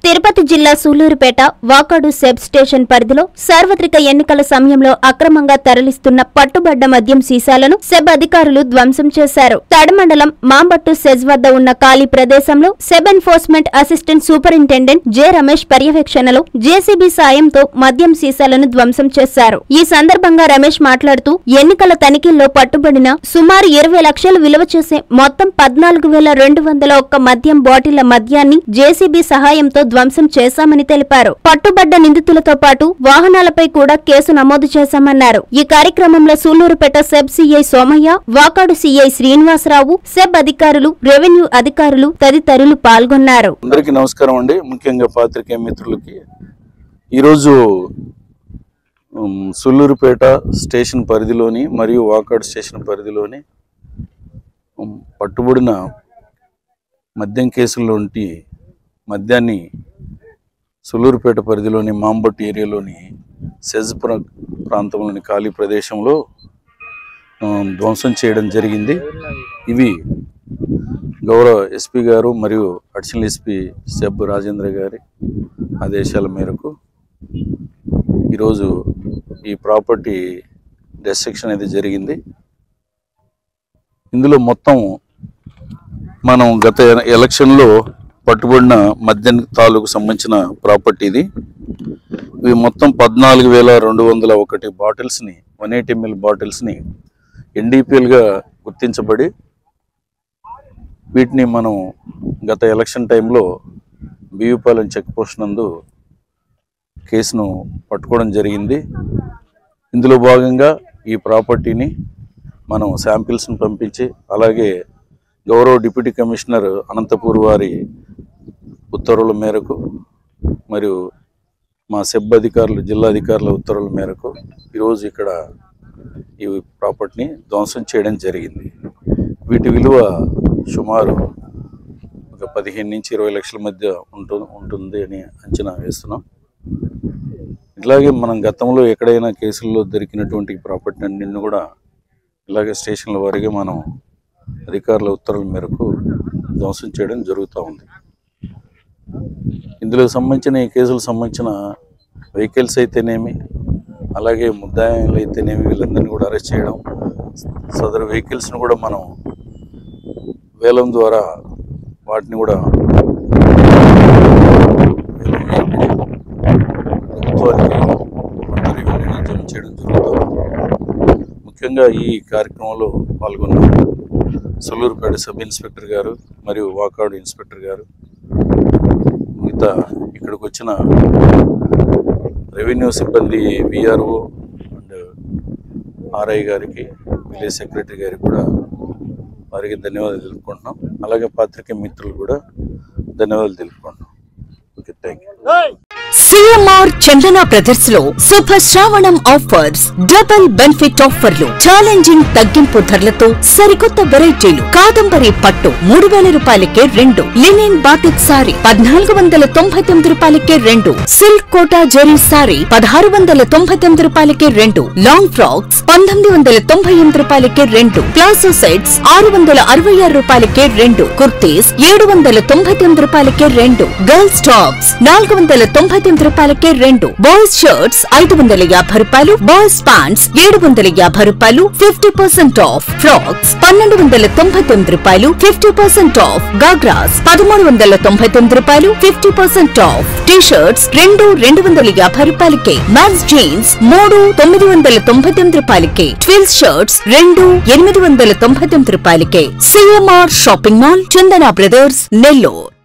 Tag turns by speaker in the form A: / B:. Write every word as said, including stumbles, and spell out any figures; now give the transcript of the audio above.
A: తిరుపతి జిల్లా Sullurpeta Vakadu sub station పరిధిలో సార్వత్రిక ఎన్నికల సమయంలో అక్రమంగా తరలిస్తున్న పట్టుబడ్డ మద్యం సీసాలను సెబ్ అధికారులు ధ్వంసం చేశారు. తడమండలం మాంబట్టు సెజ్ వద్ద ఉన్న ఖాళీ ప్రదేశంలో SEB enforcement assistant superintendent J Ramesh పర్యవేక్షణలో జేసీబీ సాయంతో మద్యం సీసాలను ధ్వంసం చేశారు. ఈ సందర్భంగా రమేష్ మాట్లాడుతూ ఎన్నికల తనిఖీల్లో పట్టుబడిన సుమారు ఇరవై లక్షలు విలువ చేసే మొత్తం పద్నాలుగు వేల రెండు వందల ఒక్క మద్యం బాటిళ్ల మద్యాన్ని జేసీబీ సహాయంతో ధ్వంసం చేశామని తెలిపారు. పట్టుబడ్డ నిందితులతో పాటు వాహనాలపై కూడా కేసు నమోదు చేశామన్నారు. ఈ కార్యక్రమంలో Sullurpeta SEB CI Somayya, Vakadu CI Srinivasarao, SEB అధికారులు, రెవెన్యూ అధికారులు తదితరులు పాల్గొన్నారు.
B: అందరికీ నమస్కారం అండి. ముఖ్యంగా పాత్రికేయ మిత్రులకి ఈరోజు సూళ్లూరుపేట స్టేషన్ పరిధిలోని మరియు వాకాడు స్టేషన్ పరిధిలోని పట్టుబడిన మద్యం కేసుల్లోంటి మద్యాన్ని సూళ్లూరుపేట పరిధిలోని మాంబట్టు ఏరియాలోని సెజ్ ప్రాంతంలోని ఖాళీ ప్రదేశంలో ధ్వంసం చేయడం జరిగింది. ఇవి గౌరవ ఎస్పీ గారు మరియు అడిషనల్ ఎస్పీ సెబ్ రాజేంద్ర గారి ఆదేశాల మేరకు ఈరోజు ఈ ప్రాపర్టీ డిస్ట్రక్షన్ అయితే జరిగింది. ఇందులో మొత్తం మనం గత ఎలక్షన్లో పట్టుబడిన మద్యం తాలూకు సంబంధించిన ప్రాపర్టీ ఇది. ఇవి మొత్తం పద్నాలుగు వేల రెండు వందల ఒకటి బాటిల్స్ని వన్ ఎయిటీ ఎంఎల్ బాటిల్స్ని ఎన్డీపీఎల్గా గుర్తించబడి వీటిని మనం గత ఎలక్షన్ టైంలో బియ్యపాలెం చెక్ పోస్ట్ నందు కేసును పట్టుకోవడం జరిగింది. ఇందులో భాగంగా ఈ ప్రాపర్టీని మనం శాంపిల్స్ని పంపించి అలాగే గౌరవ డిప్యూటీ కమిషనర్ అనంతపూర్ వారి ఉత్తర్వుల మేరకు మరియు మా సెబ్ అధికారులు జిల్లా అధికారుల ఉత్తర్వుల మేరకు ఈరోజు ఇక్కడ ఈ ప్రాపర్టీని ధ్వంసం చేయడం జరిగింది. వీటి విలువ సుమారు ఒక పదిహేను నుంచి ఇరవై లక్షల మధ్య ఉంటు ఉంటుంది అని అంచనా వేస్తున్నాం. ఇట్లాగే మనం గతంలో ఎక్కడైనా కేసుల్లో దొరికినటువంటి ప్రాపర్టీ అన్నింటిని కూడా ఇలాగే స్టేషన్ల వారిగా మనం అధికారుల ఉత్తర్వుల మేరకు ధ్వంసం చేయడం జరుగుతూ ఉంది. ఇందులో సంబంధించిన ఈ కేసులకు సంబంధించిన వెహికల్స్ అయితేనేమి అలాగే ముద్దాయిలు అయితేనేమి వీళ్ళందరినీ కూడా అరెస్ట్ చేయడం, సదరు వెహికల్స్ని కూడా మనం వేలం ద్వారా వాటిని కూడా ప్రభుత్వానికి చేయడం జరుగుతూ ఉంది. ముఖ్యంగా ఈ కార్యక్రమంలో పాల్గొన్న సూళ్లూరుపేట సబ్ ఇన్స్పెక్టర్ గారు మరియు వాకాడు ఇన్స్పెక్టర్ గారు, మిగతా ఇక్కడికి వచ్చిన రెవెన్యూ సిబ్బంది, విఆర్ఓ అండ్ ఆర్ఐ గారికి, విలేజ్ సెక్రటరీ గారికి కూడా వారికి ధన్యవాదాలు తెలుపుకుంటున్నాం. అలాగే పాత్రికేయ మిత్రులు కూడా ధన్యవాదాలు తెలుపుకుంటున్నాం. Okay, thank you.
C: CMR Chandana brothers లో శుభ శ్రావణం ఆఫర్స్, డబుల్ బెనిఫిట్ ఆఫర్లు, ఛాలెంజింగ్ తగ్గింపు ధరలతో సరికొత్త వెరైటీలు. కాదంబరి పట్టు మూడు వేల రూపాయలకే రెండు, లినిన్ బాటిక్ సారీ పద్నాలుగు వందల తొంభై తొమ్మిది రూపాయలకే రెండు, సిల్క్ కోటా జరీ సారీ పదహారు వందల తొంభై తొమ్మిది రూపాయలకే రెండు, లాంగ్ ఫ్రాక్స్ పంతొమ్మిది వందల తొంభై ఎనిమిది రూపాయలకే రెండు, ప్లాజో సెట్స్ ఆరు వందల అరవై ఆరు రూపాయలకే రెండు, కుర్తీస్ ఏడు వందల తొంభై తొమ్మిది రూపాయలకే రెండు, గర్ల్స్ టాప్స్ నాలుగు వందల తొంభై తొమ్మిది రూపాయలకే రెండు, బాయ్స్ షర్ట్స్ ఐదు వందల యాభై రూపాయలు, బాయ్స్ ప్యాంట్స్ ఏడు వందల యాభై రూపాయలు, ఫిఫ్టీ పర్సెంట్ ఆఫ్, ఫ్రాక్స్ పన్నెండు వందల తొంభై తొమ్మిది రూపాయలు, ఫిఫ్టీ పర్సెంట్ ఆఫ్, గాగ్రాస్ పదమూడు వందల తొంభై తొమ్మిది రూపాయలు, fifty percent off, T shirts రెండు రెండు వందల యాభై రూపాయలకే, మెన్స్ జీన్స్ మూడు తొమ్మిది వందల తొంభై తొమ్మిది రూపాయలకే, ట్విల్స్ షర్ట్స్ రెండు ఎనిమిది వందల తొంభై తొమ్మిది రూపాయలకే. CMR shopping mall, Chandana brothers, Nellore.